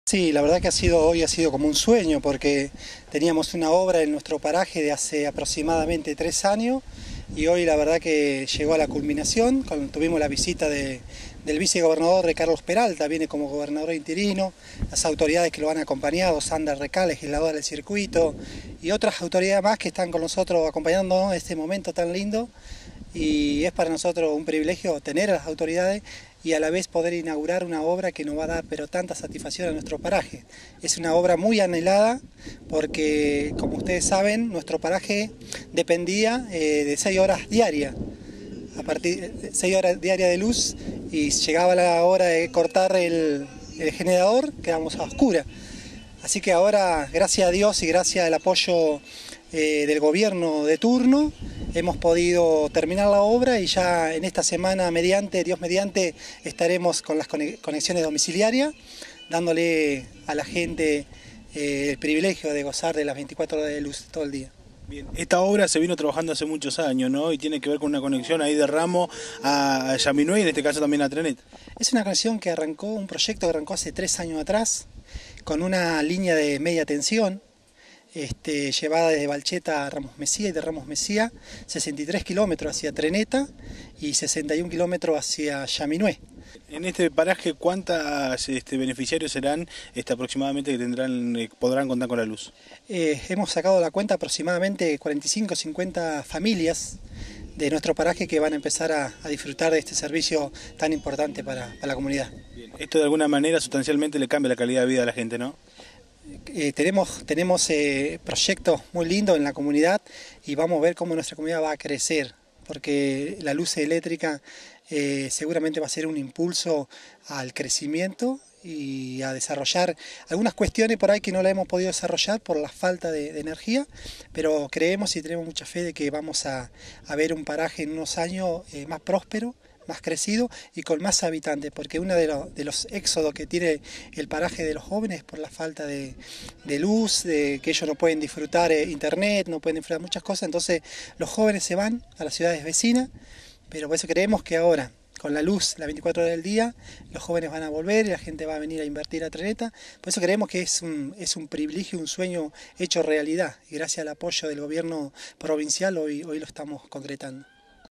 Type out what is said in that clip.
Sí, la verdad que hoy ha sido como un sueño porque teníamos una obra en nuestro paraje de hace aproximadamente 3 años y hoy la verdad que llegó a la culminación. Tuvimos la visita del vicegobernador de Carlos Peralta, viene como gobernador interino, las autoridades que lo han acompañado, Sandra Recal, legisladora del circuito, y otras autoridades más que están con nosotros acompañándonos en este momento tan lindo. Y es para nosotros un privilegio tener a las autoridades y a la vez poder inaugurar una obra que nos va a dar pero tanta satisfacción a nuestro paraje. Es una obra muy anhelada porque, como ustedes saben, nuestro paraje dependía de 6 horas diarias, a partir de 6 horas diarias de luz, y llegaba la hora de cortar el generador, quedábamos a oscuras. Así que ahora, gracias a Dios y gracias al apoyo del gobierno de turno, hemos podido terminar la obra y ya en esta semana, Dios mediante, estaremos con las conexiones domiciliarias, dándole a la gente el privilegio de gozar de las 24 horas de luz todo el día. Bien, esta obra se vino trabajando hace muchos años, ¿no? Y tiene que ver con una conexión ahí de Ramos a Yaminué y en este caso también a Trenet. Es una conexión que arrancó, un proyecto que arrancó hace 3 años atrás, con una línea de media tensión, llevada desde Balcheta a Ramos Mejía y de Ramos Mejía 63 kilómetros hacia Treneta y 61 kilómetros hacia Yaminué. En este paraje, ¿cuántos beneficiarios serán aproximadamente que podrán contar con la luz? Hemos sacado la cuenta aproximadamente 45 o 50 familias de nuestro paraje que van a empezar a disfrutar de este servicio tan importante para la comunidad. Bien. Esto de alguna manera sustancialmente le cambia la calidad de vida a la gente, ¿no? Tenemos proyectos muy lindos en la comunidad y vamos a ver cómo nuestra comunidad va a crecer, porque la luz eléctrica seguramente va a ser un impulso al crecimiento y a desarrollar algunas cuestiones por ahí que no la hemos podido desarrollar por la falta de energía, pero creemos y tenemos mucha fe de que vamos a ver un paraje en unos años más próspero, más crecido y con más habitantes, porque uno de los éxodos que tiene el paraje de los jóvenes es por la falta de luz, de que ellos no pueden disfrutar internet, no pueden disfrutar muchas cosas, entonces los jóvenes se van a las ciudades vecinas, pero por eso creemos que ahora, con la luz las 24 horas del día, los jóvenes van a volver y la gente va a venir a invertir a Treneta. Por eso creemos que es un privilegio, un sueño hecho realidad, y gracias al apoyo del gobierno provincial hoy lo estamos concretando.